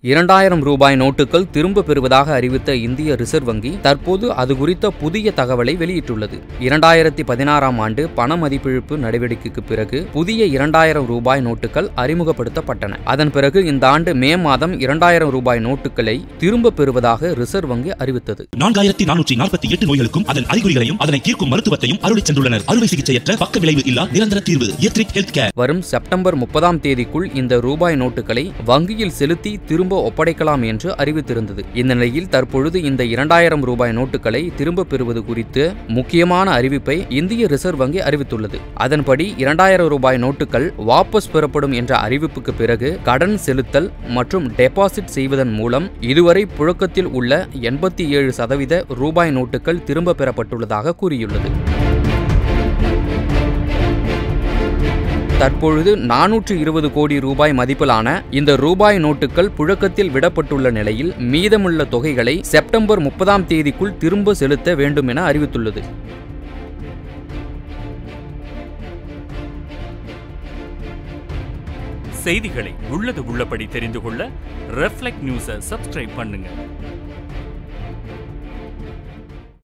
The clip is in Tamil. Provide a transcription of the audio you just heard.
2000 ரூபாய் நோட்டுகள் திரும்ப பெறுவதாக அறிவித்த இந்திய ரிசர்வ் வங்கி தற்போது அது குறித்த புதிய தகவலை வெளியிட்டுள்ளது. 2016ஆம் ஆண்டு பண மதிப்பிழப்பு நடவடிக்கைக்கு பிறகு புதிய 2000 ரூபாய் நோட்டுகள் அறிமுகப்படுத்தப்பட்டன. அதன் பிறகு இந்த ஆண்டு மே மாதம் 2000 ரூபாய் நோட்டுகளை திரும்ப பெறுவதாக ரிசர்வ் வங்கி அறிவித்தது. 4448 நோய்களுக்கும் அதன் அறிகுறிகளையும் அதனை தீர்க்கும் மருத்துவத்தையும் அருளிச் சென்றுள்ளனர். அறுவை சிகிச்சையற்ற பக்க விளைவு இல்லா நிரந்தர தீர்வு எத்ரிக் ஹெல்த் கேர். வரும் செப்டம்பர் 30ஆம் தேதிக்குள் இந்த ரூபாய் நோட்டுகளை வங்கியில் செலுத்தி திரும்ப ஒப்படைக்கலாம் என்று அறிவித்திருந்தது. இந்த நிலையில் தற்பொழுது இந்த 2000 ரூபாய் நோட்டுகளை திரும்ப பெறுவது குறித்து முக்கியமான அறிவிப்பை இந்திய ரிசர்வ் வங்கி அறிவித்துள்ளது. அதன்படி 2000 ரூபாய் நோட்டுகள் வாபஸ் பெறப்படும் என்ற அறிவிப்புக்கு பிறகு கடன் செலுத்தல் மற்றும் டெபாசிட் செய்வதன் மூலம் இதுவரை புழக்கத்தில் உள்ள 87% ரூபாய் நோட்டுகள் திரும்ப பெறப்பட்டுள்ளதாக கூறியுள்ளது. தற்பொழுது 420 கோடி ரூபாய் மதிப்பிலான இந்த ரூபாய் நோட்டுகள் புழக்கத்தில் விடப்பட்டுள்ள நிலையில் மீதமுள்ள தொகைகளை செப்டம்பர் 30ஆம் தேதிக்குள் திரும்ப செலுத்த வேண்டும் என அறிவித்துள்ளது. செய்திகளை உள்ளது உள்ளபடி தெரிந்து கொள்ள ரெஃப்ளெக்ட் நியூஸை சப்ஸ்கிரைப் பண்ணுங்க.